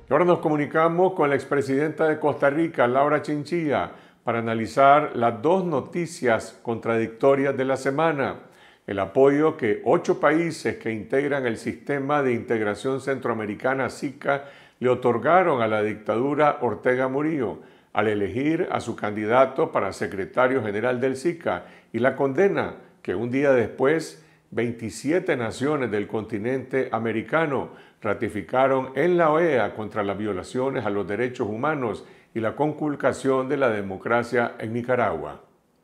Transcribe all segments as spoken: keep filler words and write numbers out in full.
Ahora nos comunicamos con la expresidenta de Costa Rica, Laura Chinchilla, para analizar las dos noticias contradictorias de la semana. El apoyo que ocho países que integran el Sistema de Integración Centroamericana SICA le otorgaron a la dictadura Ortega Murillo al elegir a su candidato para secretario general del SICA, y la condena que un día después veintisiete naciones del continente americano ratificaron en la O E A contra las violaciones a los derechos humanos y la conculcación de la democracia en Nicaragua.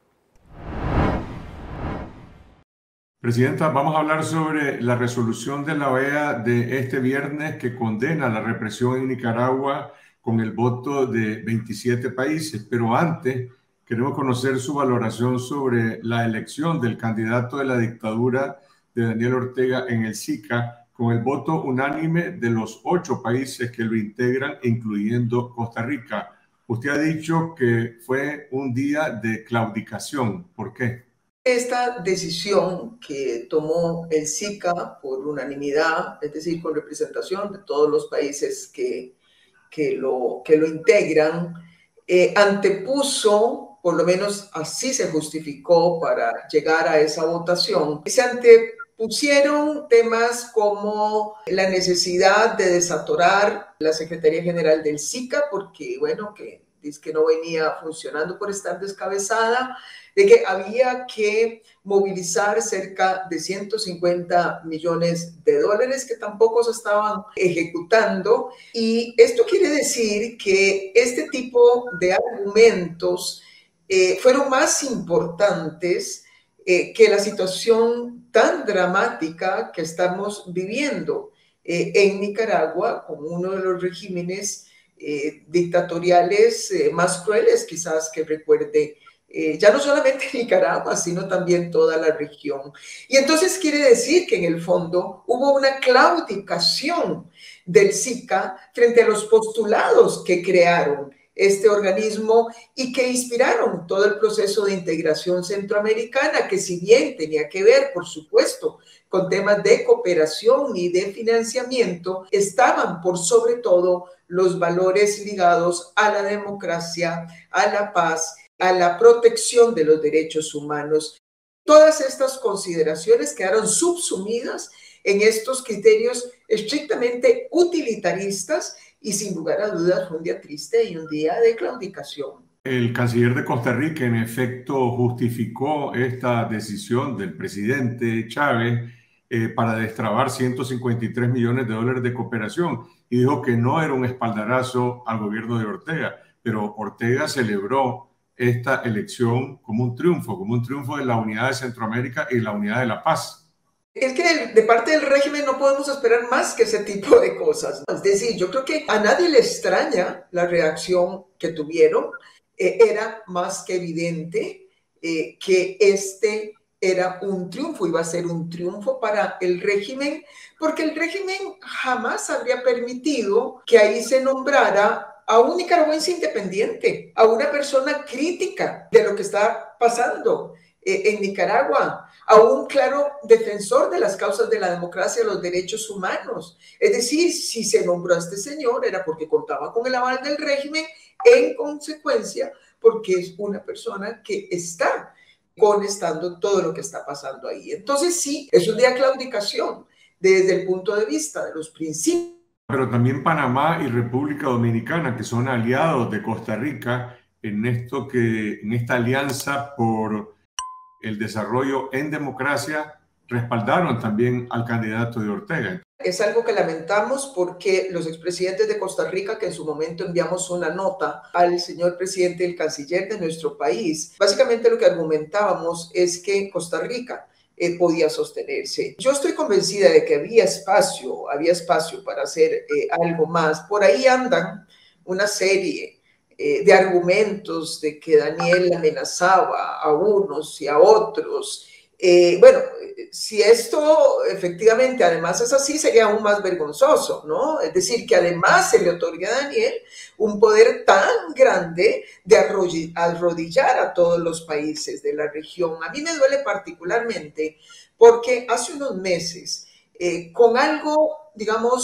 Presidenta, vamos a hablar sobre la resolución de la O E A de este viernes que condena la represión en Nicaragua con el voto de veintisiete países, pero antes queremos conocer su valoración sobre la elección del candidato de la dictadura de Daniel Ortega en el SICA con el voto unánime de los ocho países que lo integran, incluyendo Costa Rica. Usted ha dicho que fue un día de claudicación. ¿Por qué? Esta decisión que tomó el SICA por unanimidad, es decir, con representación de todos los países que, que, lo, que lo integran, eh, antepuso, por lo menos así se justificó para llegar a esa votación, se antepusieron temas como la necesidad de desatorar la Secretaría General del SICA, porque, bueno, que es que no venía funcionando por estar descabezada, de que había que movilizar cerca de ciento cincuenta millones de dólares que tampoco se estaban ejecutando. Y esto quiere decir que este tipo de argumentos eh, fueron más importantes eh, que la situación tan dramática que estamos viviendo eh, en Nicaragua, con uno de los regímenes eh, dictatoriales eh, más crueles quizás que recuerde Eh, ya no solamente Nicaragua, sino también toda la región. Y entonces quiere decir que en el fondo hubo una claudicación del SICA frente a los postulados que crearon este organismo y que inspiraron todo el proceso de integración centroamericana, que si bien tenía que ver, por supuesto, con temas de cooperación y de financiamiento, estaban por sobre todo los valores ligados a la democracia, a la paz, a la protección de los derechos humanos. Todas estas consideraciones quedaron subsumidas en estos criterios estrictamente utilitaristas y sin lugar a dudas fue un día triste y un día de claudicación. El canciller de Costa Rica, en efecto, justificó esta decisión del presidente Chávez eh, para destrabar ciento cincuenta y tres millones de dólares de cooperación y dijo que no era un espaldarazo al gobierno de Ortega, pero Ortega celebró esta elección como un triunfo, como un triunfo de la unidad de Centroamérica y la unidad de la paz. Es que de, de parte del régimen no podemos esperar más que ese tipo de cosas. Es decir, yo creo que a nadie le extraña la reacción que tuvieron. Eh, era más que evidente eh, que este era un triunfo, iba a ser un triunfo para el régimen, porque el régimen jamás habría permitido que ahí se nombrara a un nicaragüense independiente, a una persona crítica de lo que está pasando eh, en Nicaragua, a un claro defensor de las causas de la democracia y los derechos humanos. Es decir, si se nombró a este señor era porque contaba con el aval del régimen, en consecuencia, porque es una persona que está conestando todo lo que está pasando ahí. Entonces sí, es un día de claudicación desde el punto de vista de los principios. Pero también Panamá y República Dominicana, que son aliados de Costa Rica en, esto que, en esta alianza por el desarrollo en democracia, respaldaron también al candidato de Ortega. Es algo que lamentamos porque los expresidentes de Costa Rica, que en su momento enviamos una nota al señor presidente, el canciller de nuestro país, básicamente lo que argumentábamos es que Costa Rica eh, podía sostenerse. Yo estoy convencida de que había espacio, había espacio para hacer eh, algo más. Por ahí andan una serie eh, de argumentos de que Daniel amenazaba a unos y a otros. Eh, bueno, si esto efectivamente además es así, sería aún más vergonzoso, ¿no? Es decir, que además se le otorgue a Daniel un poder tan grande de arrodillar a todos los países de la región. A mí me duele particularmente porque hace unos meses, eh, con algo, digamos,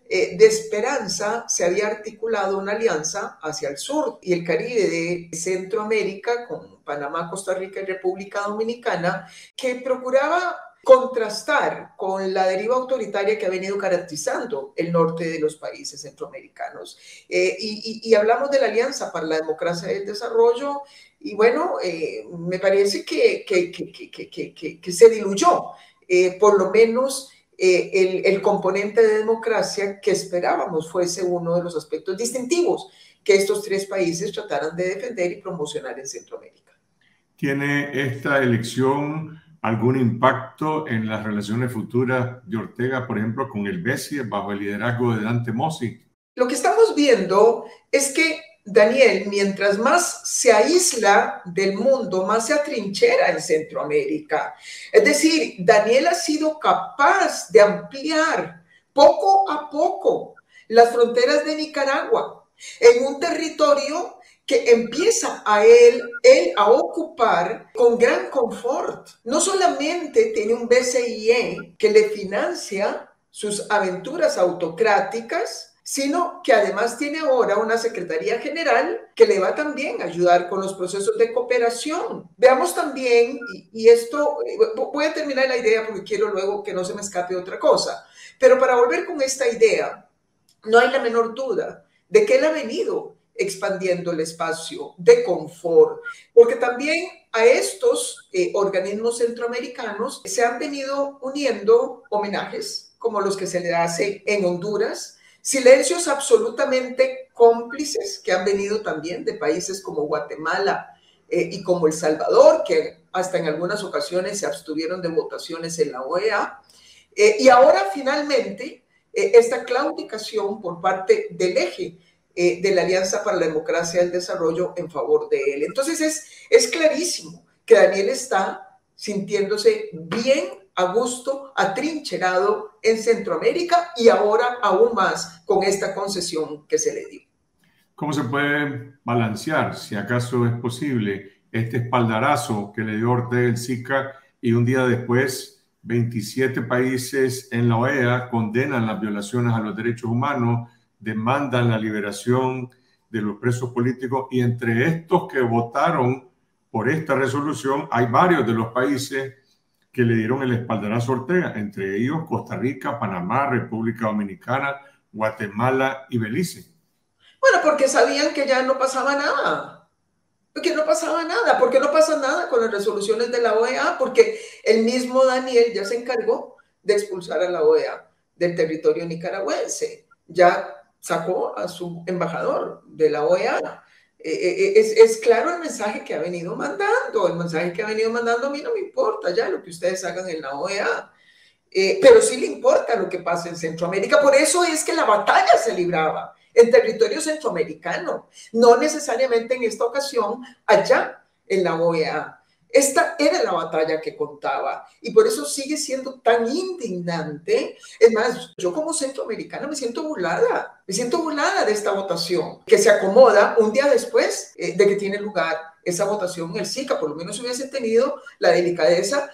eh, de esperanza se había articulado una alianza hacia el sur y el Caribe de Centroamérica, con Panamá, Costa Rica y República Dominicana, que procuraba contrastar con la deriva autoritaria que ha venido caracterizando el norte de los países centroamericanos. Eh, y, y, y hablamos de la Alianza para la Democracia y el Desarrollo, y bueno, eh, me parece que, que, que, que, que, que, que se diluyó, eh, por lo menos eh, el, el componente de democracia que esperábamos fuese uno de los aspectos distintivos que estos tres países trataran de defender y promocionar en Centroamérica. ¿Tiene esta elección algún impacto en las relaciones futuras de Ortega, por ejemplo, con el BESIE bajo el liderazgo de Dante Mossi? Lo que estamos viendo es que Daniel, mientras más se aísla del mundo, más se atrinchera en Centroamérica. Es decir, Daniel ha sido capaz de ampliar poco a poco las fronteras de Nicaragua en un territorio que empieza a él, él a ocupar con gran confort. No solamente tiene un B C I E que le financia sus aventuras autocráticas, sino que además tiene ahora una Secretaría General que le va también a ayudar con los procesos de cooperación. Veamos también, y, y esto, voy a terminar la idea porque quiero luego que no se me escape otra cosa, pero para volver con esta idea, no hay la menor duda de que él ha venido expandiendo el espacio de confort, porque también a estos eh, organismos centroamericanos se han venido uniendo homenajes como los que se le hace en Honduras, silencios absolutamente cómplices que han venido también de países como Guatemala eh, y como El Salvador, que hasta en algunas ocasiones se abstuvieron de votaciones en la O E A. Eh, y ahora finalmente eh, esta claudicación por parte del eje eh, de la Alianza para la Democracia y el Desarrollo en favor de él. Entonces es, es clarísimo que Daniel está sintiéndose bien a gusto, atrincherado en Centroamérica y ahora aún más con esta concesión que se le dio. ¿Cómo se puede balancear, si acaso es posible, este espaldarazo que le dio Ortega el SICA y un día después veintisiete países en la O E A condenan las violaciones a los derechos humanos, demandan la liberación de los presos políticos y entre estos que votaron por esta resolución hay varios de los países que le dieron el espaldarazo a Ortega, entre ellos Costa Rica, Panamá, República Dominicana, Guatemala y Belice? Bueno, porque sabían que ya no pasaba nada. Porque no pasaba nada. Porque no pasa nada con las resoluciones de la O E A. Porque el mismo Daniel ya se encargó de expulsar a la O E A del territorio nicaragüense. Ya sacó a su embajador de la O E A. Eh, es, es claro el mensaje que ha venido mandando. El mensaje que ha venido mandando a mí no me importa ya lo que ustedes hagan en la O E A. Eh, pero sí le importa lo que pasa en Centroamérica. Por eso es que la batalla se libraba en territorio centroamericano, no necesariamente en esta ocasión allá en la O E A. Esta era la batalla que contaba y por eso sigue siendo tan indignante. Es más, yo como centroamericana me siento burlada, me siento burlada de esta votación que se acomoda un día después eh, de que tiene lugar esa votación en el SICA. Por lo menos hubiese tenido la delicadeza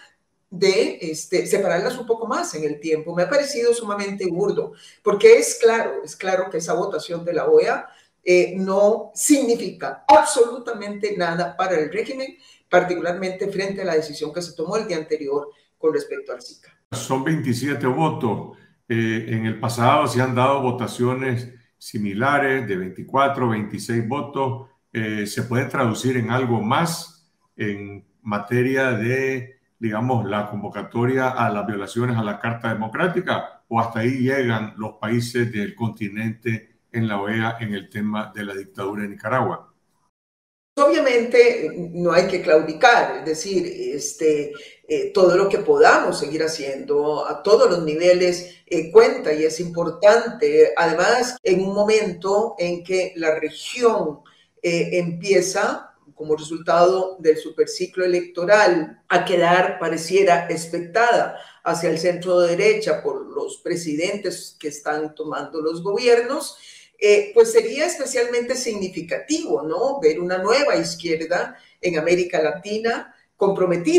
de este, separarlas un poco más en el tiempo. Me ha parecido sumamente burdo, porque es claro, es claro que esa votación de la O E A eh, no significa absolutamente nada para el régimen, particularmente frente a la decisión que se tomó el día anterior con respecto al SICA. Son veintisiete votos. Eh, en el pasado se han dado votaciones similares de veinticuatro, veintiséis votos. Eh, ¿Se puede traducir en algo más en materia de, digamos, la convocatoria a las violaciones a la Carta Democrática? ¿O hasta ahí llegan los países del continente en la O E A en el tema de la dictadura de Nicaragua? Obviamente no hay que claudicar, es decir, este, eh, todo lo que podamos seguir haciendo a todos los niveles eh, cuenta y es importante. Además, en un momento en que la región eh, empieza, como resultado del superciclo electoral, a quedar, pareciera, expectada hacia el centro derecha por los presidentes que están tomando los gobiernos, Eh, pues sería especialmente significativo, ¿no? Ver una nueva izquierda en América Latina comprometida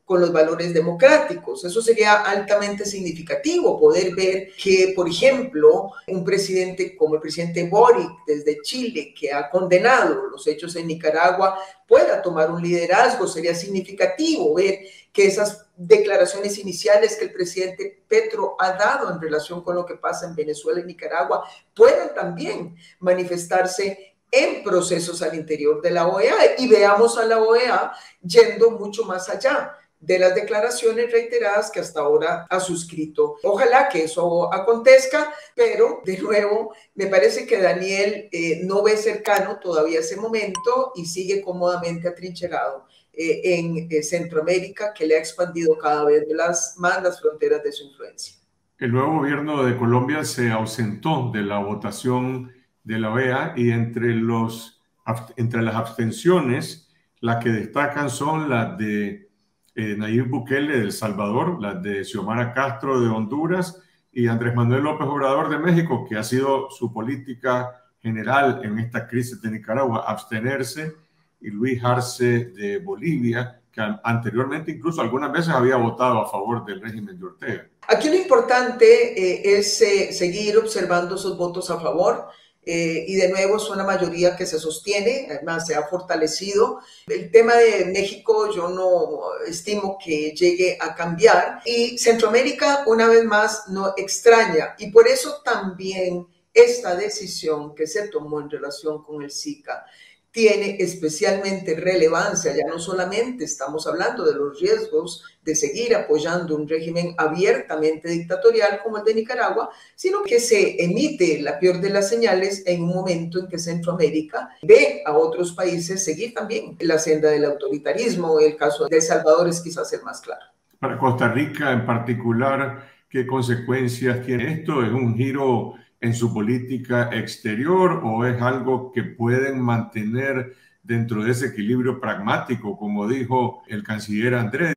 con los valores democráticos. Eso sería altamente significativo, poder ver que, por ejemplo, un presidente como el presidente Boric desde Chile, que ha condenado los hechos en Nicaragua, pueda tomar un liderazgo. Sería significativo ver que esas declaraciones iniciales que el presidente Petro ha dado en relación con lo que pasa en Venezuela y Nicaragua puedan también manifestarse en procesos al interior de la O E A, y veamos a la O E A yendo mucho más allá de las declaraciones reiteradas que hasta ahora ha suscrito. Ojalá que eso acontezca, pero de nuevo me parece que Daniel eh, no ve cercano todavía ese momento y sigue cómodamente atrincherado eh, en eh, Centroamérica, que le ha expandido cada vez las, más las fronteras de su influencia. El nuevo gobierno de Colombia se ausentó de la votación de la O E A y entre, los, entre las abstenciones, las que destacan son las de eh, Nayib Bukele de El Salvador, las de Xiomara Castro de Honduras y Andrés Manuel López Obrador de México, que ha sido su política general en esta crisis de Nicaragua, abstenerse, y Luis Arce de Bolivia, que anteriormente incluso algunas veces había votado a favor del régimen de Ortega. Aquí lo importante eh, es eh, seguir observando esos votos a favor. Eh, y de nuevo es una mayoría que se sostiene, además se ha fortalecido. El tema de México yo no estimo que llegue a cambiar, y Centroamérica una vez más no extraña, y por eso también esta decisión que se tomó en relación con el SICA tiene especialmente relevancia. Ya no solamente estamos hablando de los riesgos de seguir apoyando un régimen abiertamente dictatorial como el de Nicaragua, sino que se emite la peor de las señales en un momento en que Centroamérica ve a otros países seguir también la senda del autoritarismo. El caso de El Salvador es quizás el más claro. Para Costa Rica en particular, ¿qué consecuencias tiene esto? ¿Es un giro en su política exterior o es algo que pueden mantener dentro de ese equilibrio pragmático, como dijo el canciller Andrés?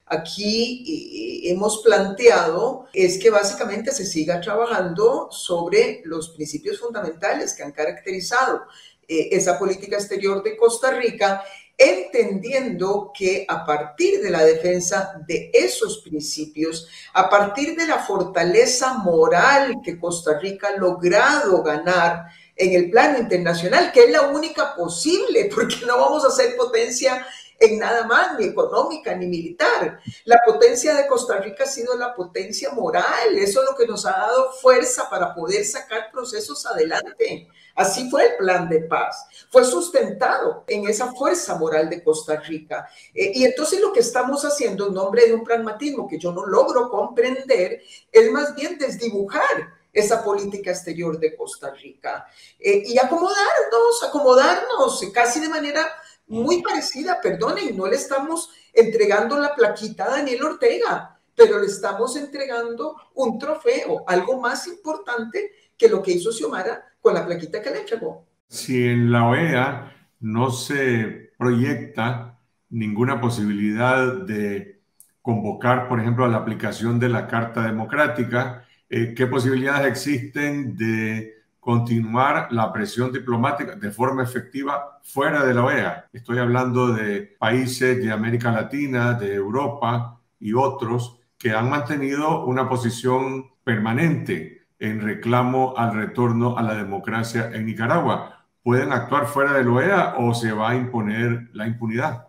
Aquí hemos planteado es que básicamente se siga trabajando sobre los principios fundamentales que han caracterizado eh, esa política exterior de Costa Rica, entendiendo que a partir de la defensa de esos principios, a partir de la fortaleza moral que Costa Rica ha logrado ganar en el plano internacional, que es la única posible, porque no vamos a ser potencia en nada más, ni económica, ni militar. La potencia de Costa Rica ha sido la potencia moral. Eso es lo que nos ha dado fuerza para poder sacar procesos adelante. Así fue el plan de paz. Fue sustentado en esa fuerza moral de Costa Rica. Eh, y entonces lo que estamos haciendo en nombre de un pragmatismo que yo no logro comprender es más bien desdibujar esa política exterior de Costa Rica eh, y acomodarnos, acomodarnos casi de manera muy parecida, perdonen, no le estamos entregando la plaquita a Daniel Ortega, pero le estamos entregando un trofeo, algo más importante que lo que hizo Xiomara con la plaquita que le entregó. Si en la O E A no se proyecta ninguna posibilidad de convocar, por ejemplo, a la aplicación de la Carta Democrática, eh, ¿qué posibilidades existen de continuar la presión diplomática de forma efectiva fuera de la O E A? Estoy hablando de países de América Latina, de Europa y otros que han mantenido una posición permanente en reclamo al retorno a la democracia en Nicaragua. ¿Pueden actuar fuera de la O E A o se va a imponer la impunidad?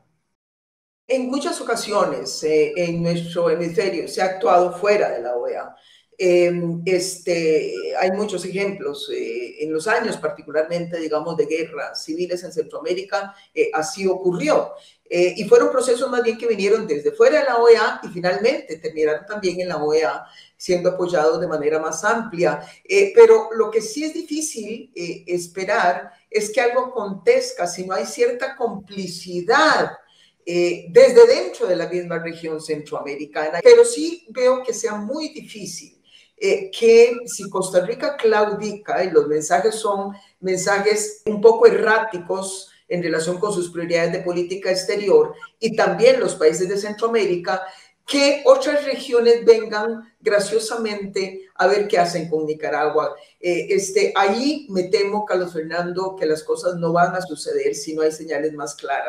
En muchas ocasiones eh, en nuestro hemisferio se ha actuado fuera de la O E A. Eh, este, hay muchos ejemplos eh, en los años particularmente, digamos, de guerras civiles en Centroamérica, eh, así ocurrió. Eh, y fueron procesos más bien que vinieron desde fuera de la O E A y finalmente terminaron también en la O E A, siendo apoyados de manera más amplia. Eh, pero lo que sí es difícil eh, esperar es que algo acontezca si no hay cierta complicidad eh, desde dentro de la misma región centroamericana. Pero sí veo que sea muy difícil Eh, que si Costa Rica claudica y los mensajes son mensajes un poco erráticos en relación con sus prioridades de política exterior y también los países de Centroamérica, que otras regiones vengan graciosamente a ver qué hacen con Nicaragua. Eh, este, ahí me temo, Carlos Fernando, que las cosas no van a suceder si no hay señales más claras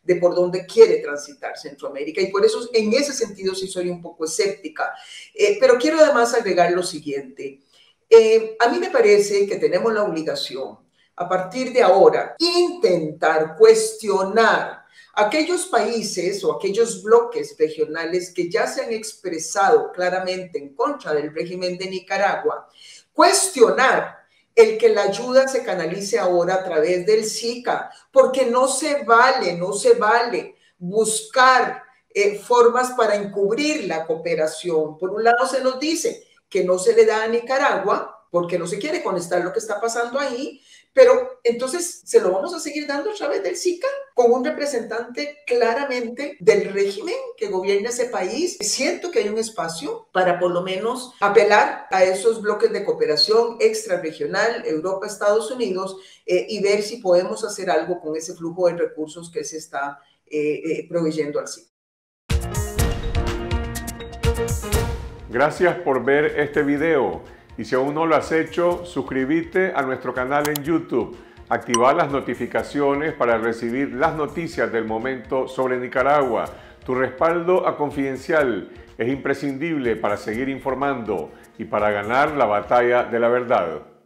de por dónde quiere transitar Centroamérica. Y por eso, en ese sentido, sí soy un poco escéptica. Eh, pero quiero además agregar lo siguiente. Eh, a mí me parece que tenemos la obligación, a partir de ahora, intentar cuestionar aquellos países o aquellos bloques regionales que ya se han expresado claramente en contra del régimen de Nicaragua, cuestionar el que la ayuda se canalice ahora a través del SICA, porque no se vale, no se vale buscar eh, formas para encubrir la cooperación. Por un lado se nos dice que no se le da a Nicaragua porque no se quiere conectar lo que está pasando ahí, pero entonces se lo vamos a seguir dando a través del SICA con un representante claramente del régimen que gobierna ese país. Siento que hay un espacio para por lo menos apelar a esos bloques de cooperación extrarregional, Europa, Estados Unidos, eh, y ver si podemos hacer algo con ese flujo de recursos que se está eh, eh, proveyendo al SICA. Gracias por ver este video. Y si aún no lo has hecho, suscríbete a nuestro canal en YouTube, activar las notificaciones para recibir las noticias del momento sobre Nicaragua. Tu respaldo a Confidencial es imprescindible para seguir informando y para ganar la batalla de la verdad.